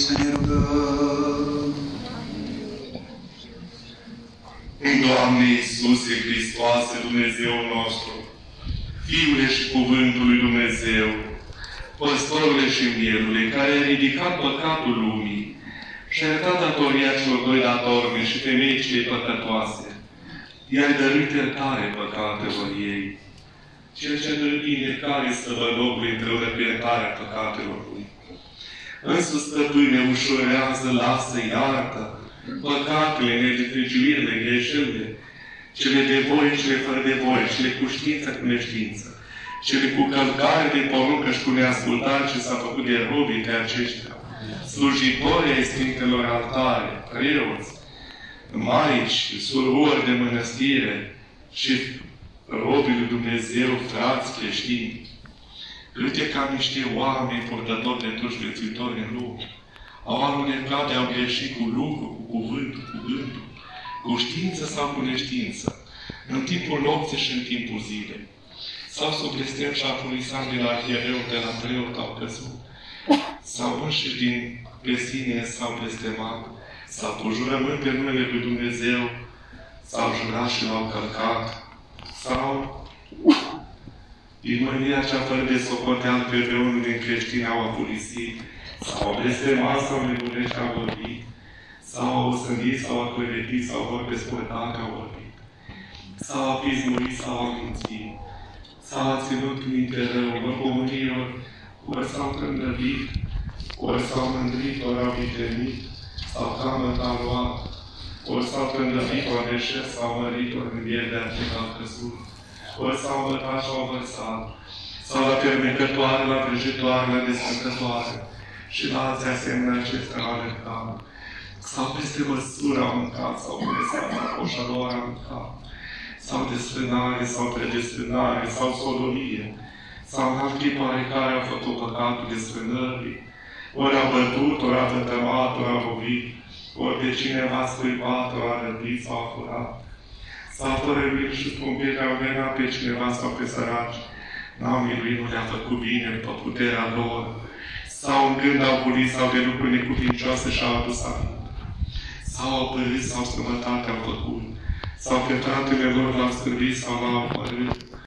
să ne rugăm. Doamne Iisuse Hristoase, Dumnezeul nostru, Fiule și Cuvântul lui Dumnezeu, Păstorule și Mielule, care a ridicat păcatul lumii și a iertat datoria celor doi datorni și femei cei păcătoase, i-ai dăruit iertare păcatelor ei. Cel ce dă bine care stăvălocul împreună cu iertarea păcatelor lui. Însuși, Stăpâne, ușurează, lasă, iartă păcatele, negiuirile, greșelile, cele de voie, cele fără de voie, cele cu știință, cu neștiință, cele cu călcare de poruncă și cu neascultare ce s-a făcut de robii de aceștia, slujitorii ai Sfintelor Altare, preoți, maici, surori de mănăstire și robii lui Dumnezeu, frați creștini, câte ca niște oameni purtători de toți viețuitori în lume, au alunecat, au greșit cu lucru, cu cuvântul, cu gândul, cu știință sau cu neștiință, în timpul nopții și în timpul zilei. Sau sub blestem și afurisat de la arhiereu, de la preot au căzut, sau înșiși din pe sine s-au blestemat, sau cu jurământ pe numele lui Dumnezeu, s-au jurat și l-au călcat, sau din mânia cea fără de socoteală pe unul din creștini au afurisit, sau au blestemat, sau nebunești au vorbit, sau au osândit, sau au clevetit, sau vor pe spătat au vorbit, sau au pismurit, sau au mințit, sau au ținut minte rău, ori comunilor, ori s-au trândăvit, ori s-au mândrit, ori au viclenit, sau camăt au luat, ori s-au trândăvit, ori deșert, s-au mărit, ori în bier de aceea au căzut, ori s-au învățat și au vărsat, sau la fermecătoare, la vrăjitoare, la descărcătoare, și la alții asemenea acestea au alergat, sau peste măsură au mâncat, sau peste seama, coșalor au mâncat, sau desfrânare, sau predesfrânare, sau sodomie, sau în alt tip oarecare au făcut păcatul desfrânării, ori au bătut, ori au vătămat, ori au lovit, ori de cineva a scuipat, ori a răpit, sau a furat, sau fără mil și pompire au venat pe cineva sau pe săraci, n-au miluit, nu le-a făcut bine după puterea lor, sau în gând au bulit, sau de lucruri necuvincioase și-au adus aminte, sau au părât, sau străbătate au făcut, sau pe fratele lor l-au scârbit, sau l-au părât,